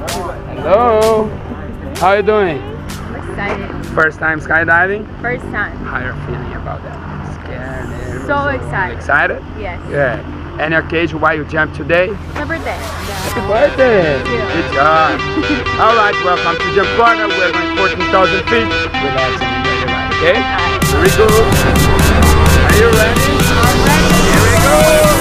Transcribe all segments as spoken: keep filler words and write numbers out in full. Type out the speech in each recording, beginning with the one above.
Hello. How are you doing? I'm excited. First time skydiving? First time. How are you feeling about that? Scared? Nervous? So excited. Excited? Yes. Good. Any occasion why you jumped today? My birthday. Happy birthday! Good job. All right, welcome to Jump Corner. We're going fourteen thousand feet. Relax and enjoy your ride, okay? Here we go. Are you ready? I'm ready. Here we go.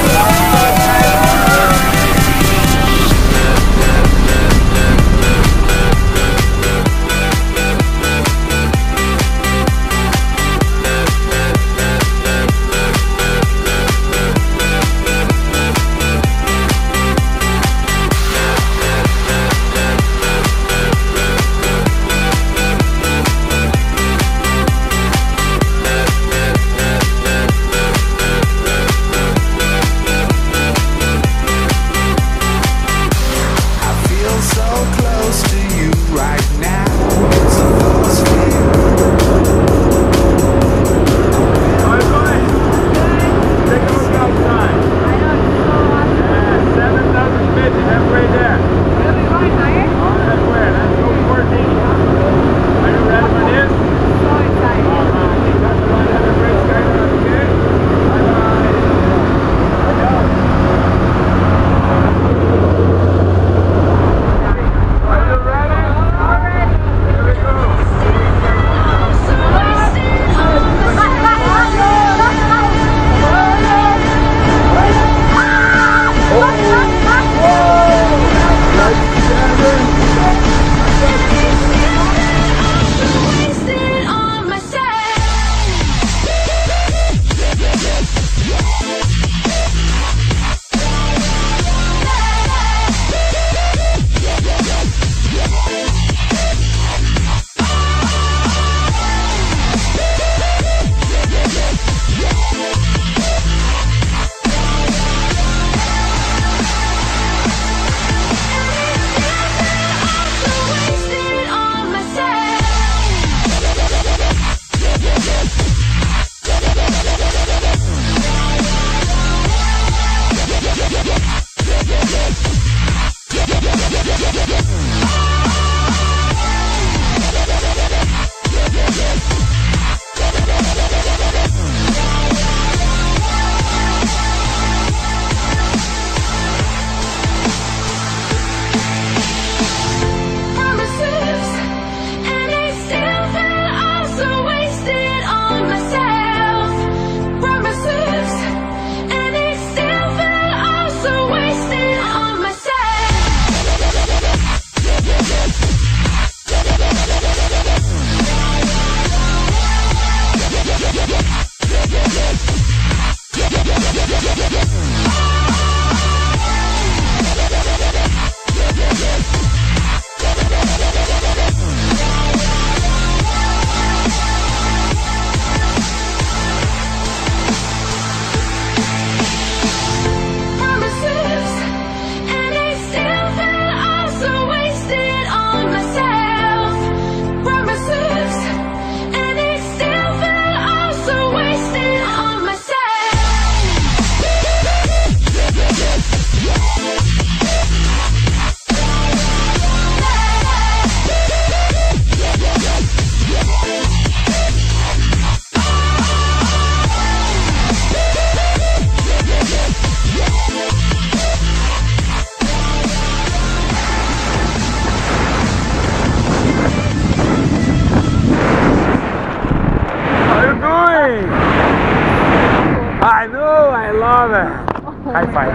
I know, I love it. Oh, high five.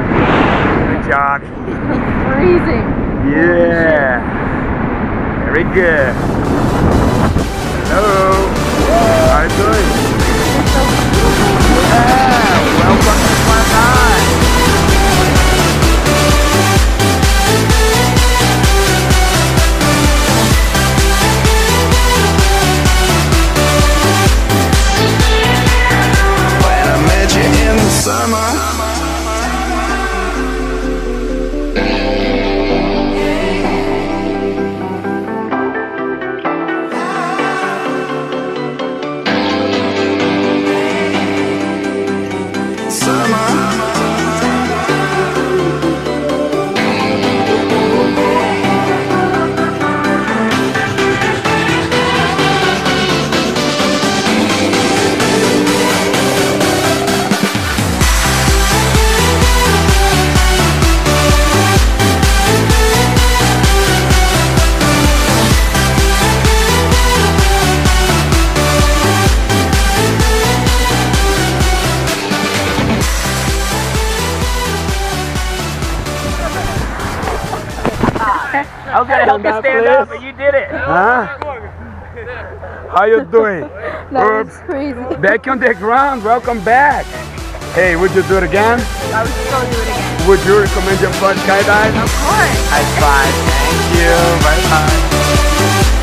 Good job. Freezing. Yeah. Very good. Hello. How are you doing? Yeah. Welcome to my life. Summer. I was gonna help you stand up, but you did it. Huh? How you doing? That was Herbs, crazy. back on the ground. Welcome back. Hey, would you do it again? I would still do it again. Would you recommend your friend skydive? Of course. High five. Thank you. Bye bye.